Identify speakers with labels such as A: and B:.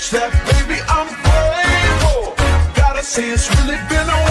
A: that, baby, I'm grateful. Gotta say it's really been a